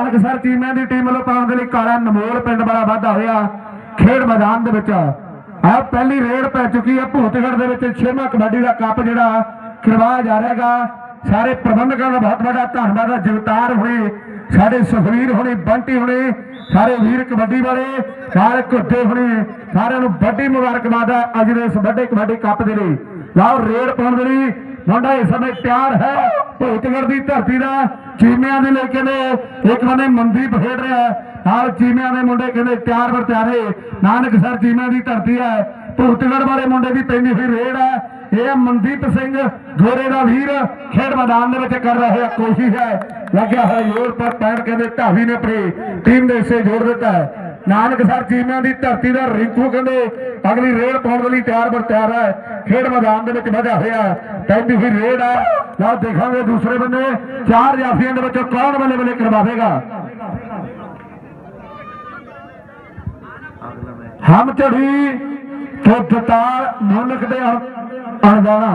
नानकसर चीमियां की टीम वालों पाने के लिए काला नमोल पिंड वाला वाधा होया खेड मैदान दे विच। आ पहली रेड पै चुकी है भूतगढ़ दे विच 6वां कबड्डी का कप जिहड़ा करवाया जा रहा है। सारे प्रबंधकों का बहुत बड़ा धन्यवाद है। जगतार होने सारे सुखवीर होने बंटी होने सारे वीर कबड्डी वाले सारे घुद्दे होने सारे बड़ी मुबारकबाद है अज इस बड़े कबड्डी कप के लिए। लाओ रेड पाने के लिए मुंडा इस समय तैयार है भूतगढ़ की धरती का चीमियां के लेके एक बने मनदीप खेड रहा है नाल चीमियां के मुंडे कहते तैयार बर तैयार है। नानकसर चीमियां की धरती है भूतगढ़ वाले मुंडे की पैंदी हुई रेड है। यह मनदीप सिंह गोरे का वीर खेड मैदान कर रहे कोशिश है लग्या है जोर पर पैर कहते ढावी ने अपनी टीम के हिस्से जोड़ दिता है। नानकसर चीमियां की धरती का रिंकू कहते अगली रेड पाने के लिए तैयार बर तैयार है खेड मैदान वजह होया पैंदी हुई रेड है। लो देखा दूसरे बंदे 4 जाफियों के कौन बल्ले बल्ले करवाएगा। हम चढ़ी तो दतार मुल्क दे अणजाना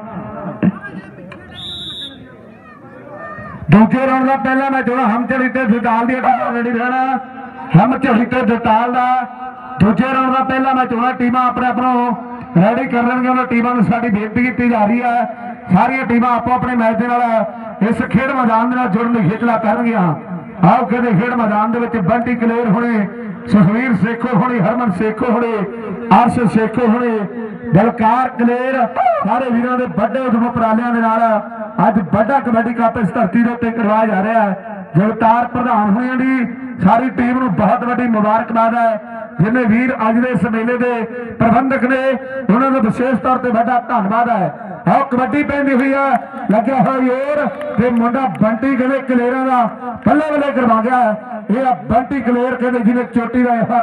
दूजे राउंड का पहला मैच होना हम चढ़ी तो दताल दी टीम रेडी रहना। हम चढ़ी तो दताल का दूजे राउंड का पहला मैच होना टीम अपने अपनों रेडी कर लेंगे। टीमों साड़ी बेनती की जा रही है सारिया टीम आपो अपने मैच के इस खेड मैदान के जुड़न की खिचला कर आओ कहते खेड मैदान के बंटी कलेर होने सुखवीर सेखो होने हरमन सेखो होने अर्श सेखो होने बलकार कलेर सारे वीरों के बड़े उद्यम उपरालियां अज बड़ा कबड्डी कप इस धरती के उत्ते करवाया जा रहा है। जगतार प्रधान होने की सारी टीम को बहुत बड़ी मुबारकबाद है जिन्हें वीर अज के इस मेले के प्रबंधक ने उन्होंने विशेष तौर पर बड़ा धन्यवाद है। आओ कबड्डी पैंदी हुई है लग्या हुआ जोर ते मुंडा बंटी कहते कलेरा का बल्ले बल्ले करवा गया है। यह बंटी कलेर कहते जिन्हें चोटी का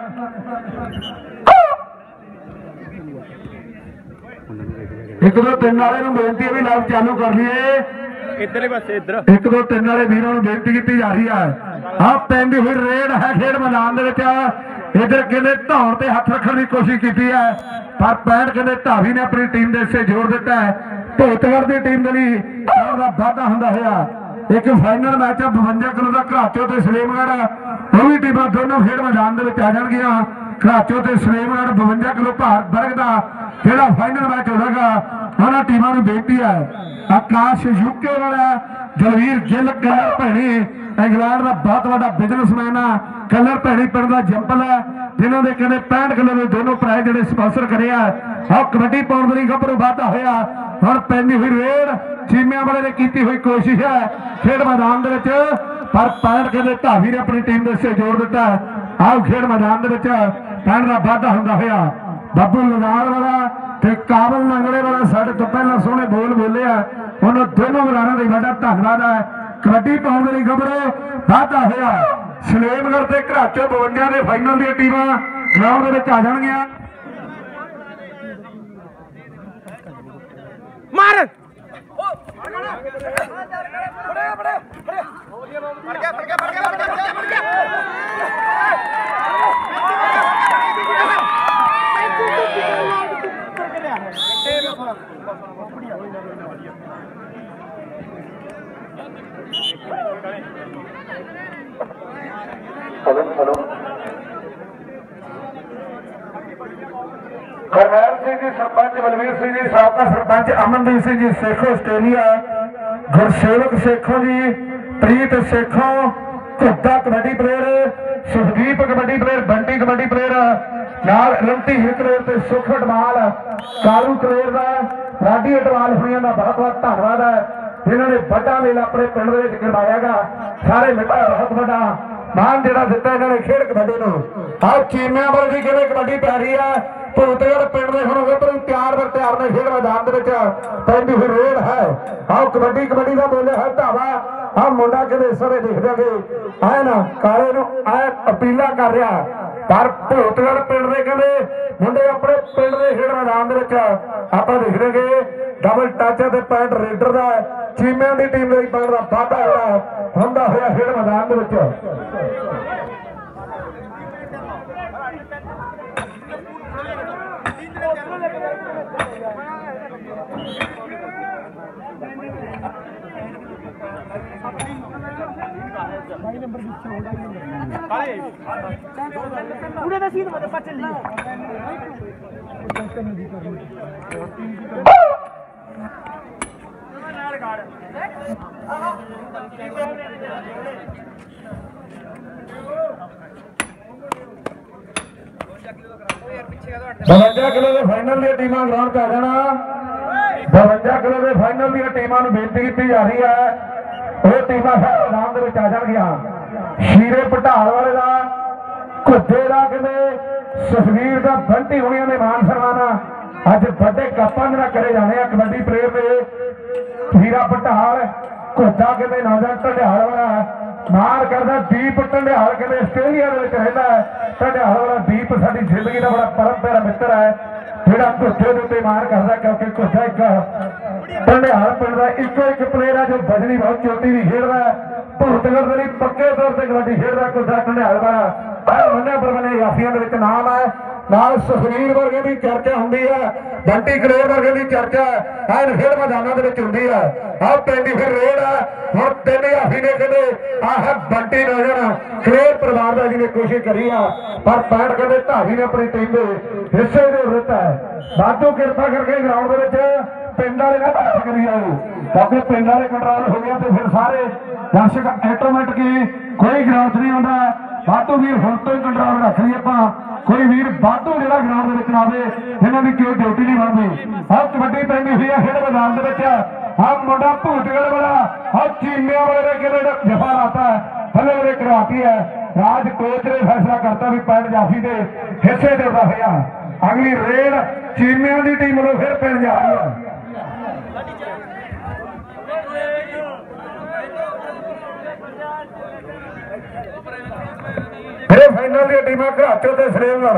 एक दो तीन वाले बेनती है भी लाइव चालू कर लिए एक दो तीन वाले वीरों को बेनती की जा रही है। आप पैंदी हुई रेड है खेड मैदान इधर कहते धौन से हथ रखने की कोशिश की है पर पैंट कहते ढावी ने अपनी टीम के हिस्से जोड़ दिता है। भूतगढ़ की टीम के लिए वाधा होंदा होया एक फाइनल मैच 52 किलो का घराचो तो सलेमगढ़ वो भी टीम दोनों खेड मैदान आ जाएगियां। घराचो तो सलेमगढ़ 52 किलो भार वर्ग का जोड़ा फाइनल मैच होगा उन्होंने टीमों को बेनती है। आकाश यूके वाला दलवीर गिल कलर भैनी इंग्लैंड का बहुत बड़ा बिजनेसमैन है कलर भैनी पिंड का जंपल है जिन्होंने कहते 65 किलो के दोनों प्राइज जो स्पॉन्सर करे और कबड्डी पाने के लिए गभरू वाधा होया हम पैंदी हुई रेड चीमियां वाले ने की हुई कोशिश है खेड मैदान पर पैंट कहते ढावी ने अपनी टीम के हिस्से जोड़ दिता है। आओ खेड मैदान पैंट का वाधा होंदा होया बाबू लनार वाला ते काबल नंगले वाला साढ़े तो पहला सोहने बोल बोले उन्होंने दोनों बलाना का बड़ा धन्यवाद है। कबड्डी पाने के लिए गभरू वाधा होया सलेमगढ़ से घराचो 52 के फाइनल दी टीम ग्राउंड में आ जाएगियां। मार करनैल सिंह जी सरपंच बलवीर सिंह जी साबका sarpanch Amandeep Singh ji Sekhon Australia Gursewak Sekhon ji Preet Sekhon Ghudda kabaddi player Sukhdeep kabaddi player Bunty kabaddi player नाल रंटी हिकलेर ते सुख अटवाल कालू कलेर का राडी अटवाल हुई का बहुत बहुत धन्यवाद है जिन्होंने बड़ा मेला अपने पिंड करवाया सारे मिटा बहुत बड़ा मान जो दिता इन्होंने खेड कबड्डी को। आओ चीमियां वाले भी कहते कबड्डी प्यारी है भूतगढ़ पिंड में हम पर तैयार बर तैयार ने खेड मैदान पैंदी हुई रेड है। आओ कबड्डी कबड्डी का बोले है ढावा हम मुंडा कहते सारे देखते गए आए ना काले आए अपीला कर रहा पर भूतगढ़ पिंड के कहते मुंडे अपने पिंड के खेड मैदान आप देखते गए डबल टच है पैंट रेडर का चीमियां की टीम पैंट का वाधा होंदा होया खेड मैदान किलो के फाइनल दी टीमां ग्राउंड पे आ जाना। 52 किलो के फाइनल दी टीमां नूं बेनती की जा रही है वो टीमां मैदान दे विच आ जाणगियां। शीरे पटाल वाले का घुद्दे का कहते सुखवीर का बंटी होनिया ने मान सम्मान अज बड़े कपां दे नाल करे जाने कबड्डी प्लेयर के हीरा पटाल घुद्दा कहते नौजवान ढंडियाल वाला मार करता दीप ढंडियाल कहते आस्ट्रेलिया रहता है। ढंडियाल वाला दीप साडी जिंदगी का बड़ा परम प्यारा मित्र है जोड़ा घुद्दे के उत्ते मार करता क्योंकि घुद्दा एक ढंडियाल पिंड का इको एक प्लेयर है जो बजनी बहुत चोटी भी खेलता है। भूतगढ़ के लिए पक्के तौर पर कबड्डी खेलता घुद्दा ढंडियाल वाला मन्ने परमने याफियां दे विच नाम है। नाल सुखवीर वर्गे की चर्चा होंदी है बंटी कलेर वर्गे की चर्चा है खेल मैदानों के होंदी है। आह पेंडी फिर रेड है हम 3 हाफी ने कहते आह बंटी नजर कलेर परिवार का जिन्हें कोशिश करी है पर पैंट कहते ढावी ने अपनी टीम के हिस्से की जरूरत है। वाधू किरपा करके ग्राउंड के पिंड वाले ना हथ करी जाओ क्योंकि पिंड वाले कंट्रोल हो गया तो फिर सारे दर्शक ऑटोमेटिक कोई ग्राउंड नहीं आता। वाधू वीर हम तो ही कंट्रोल रख ली आप कोई वीर वाधू जो ग्राउंड में आवे इन्हों की कोई ड्यूटी नहीं बनती। हर कबड्डी पैंदी हुई है खेल मैदान हम मुंडा भूतगढ़ वाला हर चीनिया वाले ने जफा लाता है भले वाले करवाती है। राज कोच ने फैसला करता भी पैंट जाफी के हिस्से देता हुआ अगली रेड चीनिया की टीम वालों फिर पैंट जाफी है। फाइनल दी टीम घराचो ते सलेमगढ़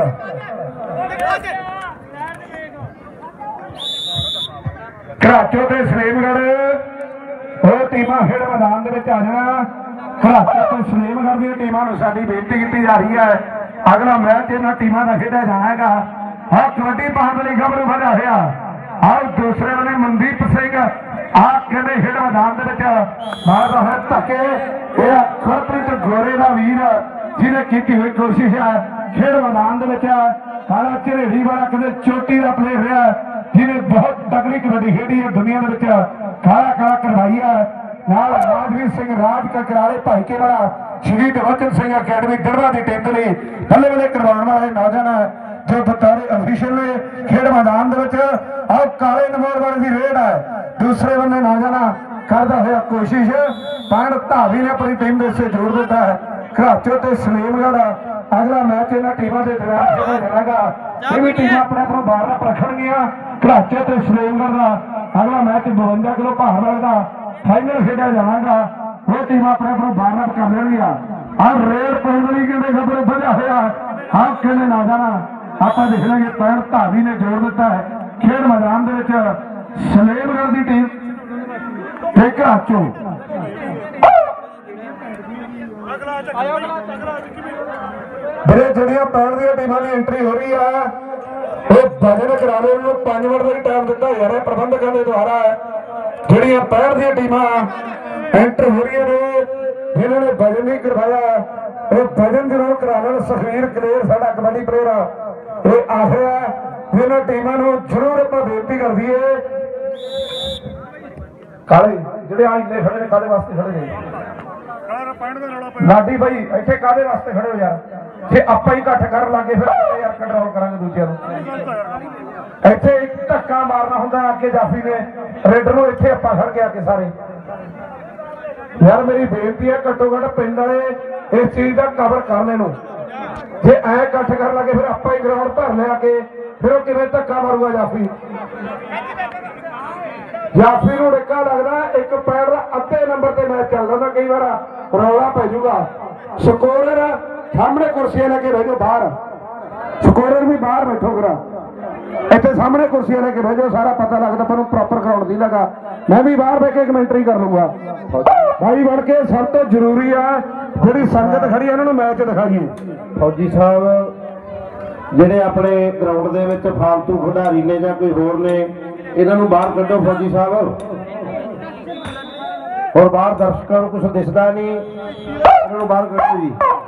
घराचो ते सलेमगढ़ वो टीमां खेड मैदान आ जाना। घराचो ते सलेमगढ़ दी टीमां नूं साडी बेनती की जा रही है अगला मैच इन्हां टीमां दा खेडिया जाना है। हाँ कबड्डी पाउण लई गभरू वधिया होया आओ दूसरे वाले मनदीप सिंह आप कहते खेड मैदान मारदा है धक्के गुरप्रीत गोरे का वीर जिन्हें की हुई कोशिश है खेड मैदान काला झरेड़ी वाला कहते चोटी का प्लेयर रहा जिन्हें बहुत तगड़ी कबड्डी खेडी है दुनिया के काला काला करवाई है। राजवीर सिंह राज का कराले भाईके वाला शहीद वचन सिंह अकैडमी दड़वा की टीम के लिए बल्ले बल्ले करवाने वाले नौजवान है जो बतौर ऑफिशियल ने खेड मैदान और काले नंबर वाले की रेड है। दूसरे बंदे नौजवान करता हुआ कोशिश पैंट धावी ने अपनी टीम के हिस्से जोड़ दिता है। घराचो ते सलेमगढ़ अगला मैच इन्होंने टीमों के दरम्यान खेला जाएगा। ये भी टीम अपने अपने बाहर रखणगियां। घराचो ते सलेमगढ़ का अगला मैच 52 किलो भार वाले का फाइनल खेड़ा जाएगा। वो टीम अपने अपने बाहर कर लेंगियां और रेड पौंगली कहते खबर वजह होया हाँ कहने ना जाना आप देख लेंगे पैंट धावी ने जोड़ दिता है। खेल मैदान सलेमगढ़ की टीम घराचो मेरे जड़ियां पैण दी टीमां की एंट्री हो रही है वो वजन कराने 5 मिनट का ही टाइम दिता जा रहा प्रबंधकों के द्वारा जड़ियां पैण दी टीमां एंटर हो रही ने जिन्होंने वजन नहीं करवाया वो वजन जरूर करा लें। सुखवीर कलेर साडा कबड्डी प्लेयर ये आखिर इन्होंने टीमां नूं जरूर आप बेनती कर दीए काले जिहड़े आज इन्ने खड़े ने काले वास्ते खड़े ने लाडी भाई इत्थे कादे वास्ते खड़े हो यार जे आप ही घट कर लागे फिर यार कंट्रोल करांगे दूजिਆਂ ਨੂੰ ਇੱਥੇ ਇੱਕ ਧੱਕਾ ਮਾਰਨਾ ਹੁੰਦਾ ਅੱਗੇ ਜਾਫੀ ਨੇ ਰੇਡਰ ਨੂੰ ਇੱਥੇ ਆਪਾਂ ਖੜ ਕੇ ਆ ਕੇ ਸਾਰੇ यार मेरी बेनती है घट्टो घट पिंड वाले इस चीज का कवर करने ਨੂੰ जे ऐ इकट्ठ कर लगे फिर आप ही ग्राउंड भर लिया के फिर वो किवें धक्का मारूगा जाफी जाफी को डिक्का लगता एक पैर का अद्धे नंबर से मैच चल रहा कई बार रौला पै जूगा। स्कोरर सामने कुर्सियां लेके बह जाओ बाहर स्कोरर भी बाहर बैठो करा इतने सामने कुर्सियां लेके बह जाओ सारा पता लगता पर प्रॉपर ग्राउंड नहीं लगा मैं भी बाहर बह के कमेंटरी कर लूंगा भाई बन के सब तो जरूरी है जी संगत खड़ी है उन्होंने मैच दिखाइए। फौजी साहब ਜਿਹੜੇ ਆਪਣੇ ग्राउंड ਦੇ ਵਿੱਚ फालतू खिडारी ने ਜਾਂ कोई होर ने इन्हों बाहर कड्डो फौजी साहब ਔਰ ਬਾਹਰ ਦਰਸ਼ਕਾਂ ਨੂੰ ਕੁਝ ਦਿਸਦਾ ਨਹੀਂ, ਇਹਨਾਂ ਨੂੰ ਬਾਹਰ ਕੱਢੋ ਜੀ।